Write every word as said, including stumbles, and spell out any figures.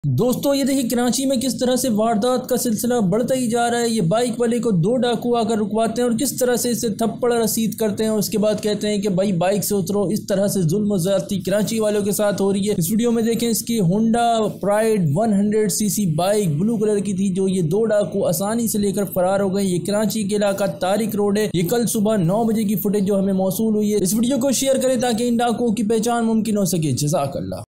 दोस्तों ये देखिए कराची में किस तरह से वारदात का सिलसिला बढ़ता ही जा रहा है। ये बाइक वाले को दो डाकू आकर रुकवाते हैं और किस तरह से इसे थप्पड़ रसीद करते हैं और उसके बाद कहते हैं कि भाई बाइक से उतरो। इस तरह से जुल्म ज़्यादती कराची वालों के साथ हो रही है। इस वीडियो में देखें, इसकी होंडा प्राइड सौ सीसी बाइक ब्लू कलर की थी जो ये दो डाकू आसानी से लेकर फरार हो गए। ये कराची के इलाका तारिक रोड है। ये कल सुबह नौ बजे की फुटेज जो हमें मौसूल हुई है। इस वीडियो को शेयर करें ताकि इन डाकुओं की पहचान मुमकिन हो सके। जज़ाकल्लाह।